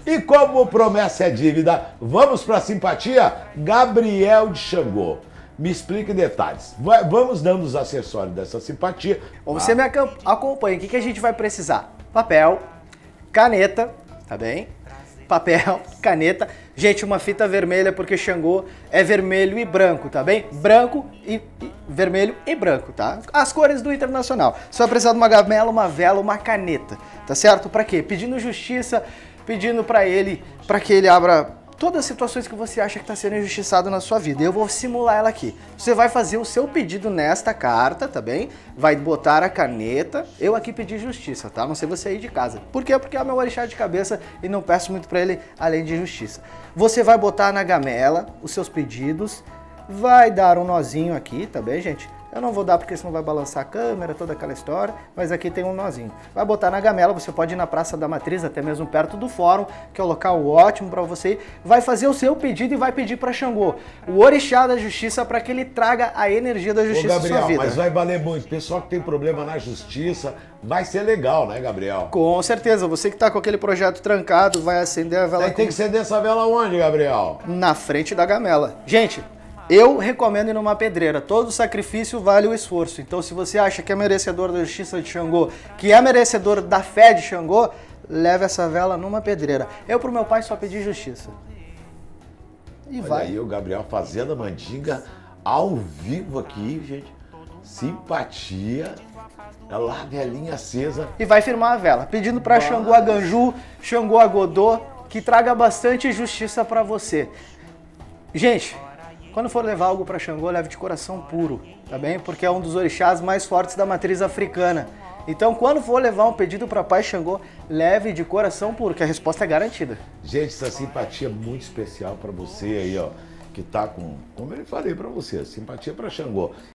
E como promessa é dívida, vamos para a simpatia? Gabriel de Xangô. Me explique detalhes. Vamos dando os acessórios dessa simpatia. Você me acompanha. O que a gente vai precisar? Papel, caneta, tá bem? Papel, caneta. Gente, uma fita vermelha, porque Xangô é vermelho e branco, tá bem? Branco e vermelho e branco, tá? As cores do Internacional. Você vai precisar de uma gamela, uma vela, uma caneta, tá certo? Pra quê? Pedindo justiça, pedindo pra ele, pra que ele abra todas as situações que você acha que está sendo injustiçado na sua vida. Eu vou simular ela aqui. Você vai fazer o seu pedido nesta carta, tá bem? Vai botar a caneta. Eu aqui pedi justiça, tá? Não sei você aí de casa. Por quê? Porque é o meu orixá de cabeça e não peço muito para ele além de justiça. Você vai botar na gamela os seus pedidos. Vai dar um nozinho aqui, tá bem, gente? Eu não vou dar porque senão vai balançar a câmera, toda aquela história, mas aqui tem um nozinho. Vai botar na gamela, você pode ir na Praça da Matriz, até mesmo perto do fórum, que é um local ótimo para você ir. Vai fazer o seu pedido e vai pedir para Xangô, o orixá da justiça, para que ele traga a energia da justiça na sua vida. Mas vai valer muito. Pessoal que tem problema na justiça, vai ser legal, né, Gabriel? Com certeza. Você que tá com aquele projeto trancado, vai acender a vela. Tem que acender essa vela onde, Gabriel? Na frente da gamela. Gente, eu recomendo ir numa pedreira. Todo sacrifício vale o esforço. Então, se você acha que é merecedor da justiça de Xangô, que é merecedor da fé de Xangô, leve essa vela numa pedreira. Eu, pro meu pai, só pedi justiça. E Olha vai. aí o Gabriel fazendo a mandinga ao vivo aqui, gente. Simpatia. Olha lá, a velhinha acesa. E vai firmar a vela, pedindo para Xangô Aganju, Xangô Agodô, que traga bastante justiça para você. Gente, quando for levar algo para Xangô, leve de coração puro, tá bem? Porque é um dos orixás mais fortes da matriz africana. Então, quando for levar um pedido para Pai Xangô, leve de coração puro, que a resposta é garantida. Gente, essa simpatia é muito especial para você aí, ó, que tá com, como eu falei para você, simpatia para Xangô.